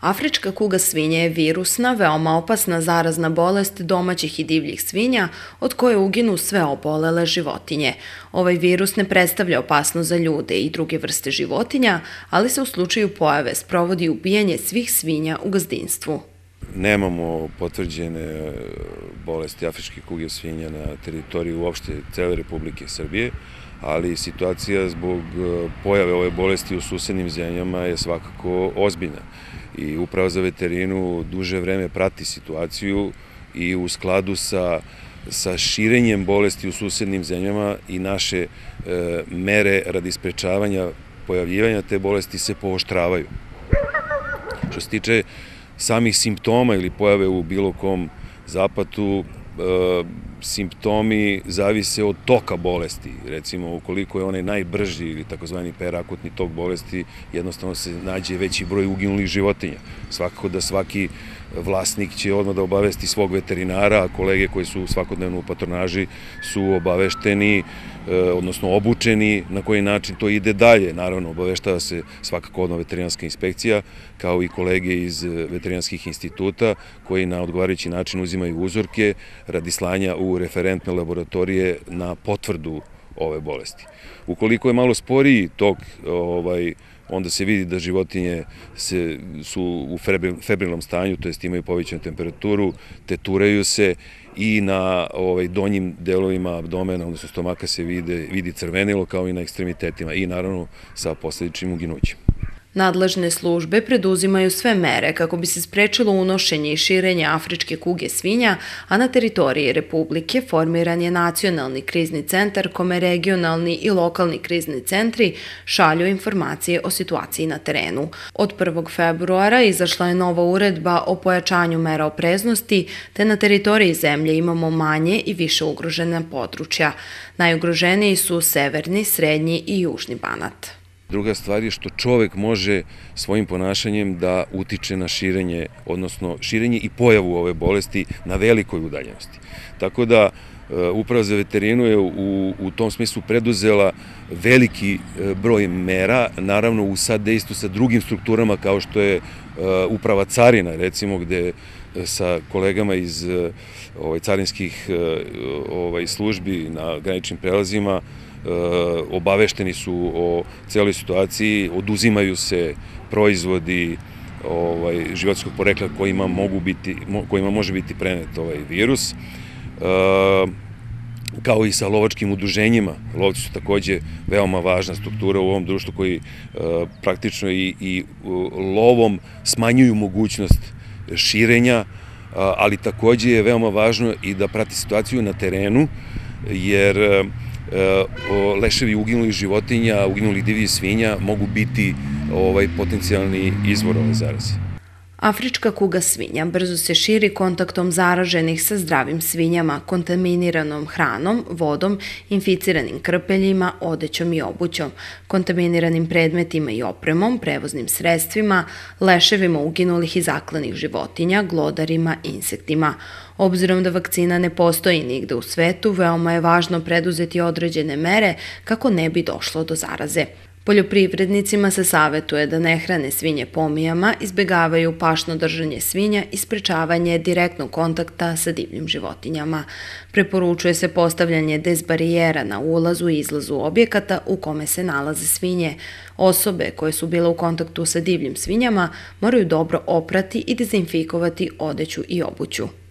Afrička kuga svinje je virusna, veoma opasna zarazna bolest domaćih i divljih svinja od koje uginu sve obolele životinje. Ovaj virus ne predstavlja opasnost za ljude i druge vrste životinja, ali se u slučaju pojave sprovodi ubijanje svih svinja u gazdinstvu. Nemamo potvrđene bolesti afričke kuge svinja na teritoriji uopšte cele Republike Srbije, ali situacija zbog pojave ove bolesti u susednim zemljama je svakako ozbiljna. I Uprava za veterinu duže vreme prati situaciju i u skladu sa širenjem bolesti u susednim zemljama i naše mere radi sprečavanja pojavljivanja te bolesti se pooštravaju. Što se tiče samih simptoma ili pojave u bilo kom zapatu, simptomi zavise od toka bolesti. Recimo, ukoliko je onaj najbrži ili takozvani perakutni tok bolesti, jednostavno se nađe veći broj uginulih životinja. Svakako da svaki vlasnik će odmah da obavesti svog veterinara, a kolege koji su svakodnevno u patronaži su obavešteni, odnosno obučeni na koji način to ide dalje. Naravno, obaveštava se svakako odmah veterinarska inspekcija, kao i kolege iz veterinarskih instituta koji na odgovarajući način uzimaju uzorke radi slanja u referentne laboratorije na potvrdu ove bolesti. Ukoliko je malo sporiji tok, onda se vidi da životinje su u febrilnom stanju, to jest imaju povećanu temperaturu, teturaju se i na donjim delovima abdomena, odnosno stomaka se vidi crvenilo kao i na ekstremitetima i naravno sa posledičnim uginućem. Nadležne službe preduzimaju sve mere kako bi se sprečilo unošenje i širenje afričke kuge svinja, a na teritoriji Republike formiran je nacionalni krizni centar kome regionalni i lokalni krizni centri šalju informacije o situaciji na terenu. Od 1. februara izašla je nova uredba o pojačanju mera opreznosti, te na teritoriji zemlje imamo manje i više ugrožena područja. Najugroženiji su severni, srednji i južni Banat. Druga stvar je što čovek može svojim ponašanjem da utiče na širenje, odnosno širenje i pojavu ove bolesti na velikoj udaljenosti. Tako da Uprava za veterinu je u tom smislu preduzela veliki broj mera, naravno u saddejstvu sa drugim strukturama kao što je Uprava carina, recimo gde sa kolegama iz carinskih službi na graničnim prelazima obavešteni su o celoj situaciji, oduzimaju se proizvodi životinjskog porekla kojima može biti prenet ovaj virus, kao i sa lovačkim udruženjima. Lovci su takođe veoma važna struktura u ovom društvu koji praktično i lovom smanjuju mogućnost širenja, ali takođe je veoma važno i da prati situaciju na terenu, jer leševi uginulih životinja, uginulih divljih svinja mogu biti potencijalni izvor ove zaraze. Afrička kuga svinja brzo se širi kontaktom zaraženih sa zdravim svinjama, kontaminiranom hranom, vodom, inficiranim krpeljima, odećom i obućom, kontaminiranim predmetima i opremom, prevoznim sredstvima, leševima uginulih i zaklanih životinja, glodarima, insektima. Obzirom da vakcina ne postoji nigde u svetu, veoma je važno preduzeti određene mere kako ne bi došlo do zaraze. Poljoprivrednicima se savetuje da ne hrane svinje pomijama, izbegavaju pašno držanje svinja i sprečavanje direktnog kontakta sa divljim životinjama. Preporučuje se postavljanje dezbarijera na ulazu i izlazu objekata u kome se nalaze svinje. Osobe koje su bile u kontaktu sa divljim svinjama moraju dobro oprati i dezinfikovati odeću i obuću.